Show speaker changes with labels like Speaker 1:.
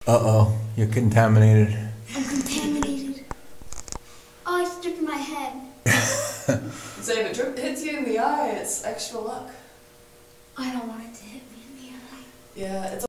Speaker 1: Uh-oh, you're contaminated.
Speaker 2: I'm contaminated. Oh, it's dripping my head.
Speaker 3: So if it hits you in the eye, it's extra luck.
Speaker 2: I don't want it to hit me in the eye.
Speaker 3: Yeah, it's